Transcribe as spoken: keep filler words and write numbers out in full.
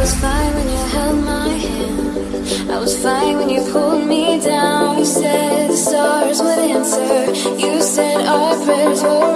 was fine when you held my hand. I was fine when you pulled me down. You said the stars would answer. You said our prayers were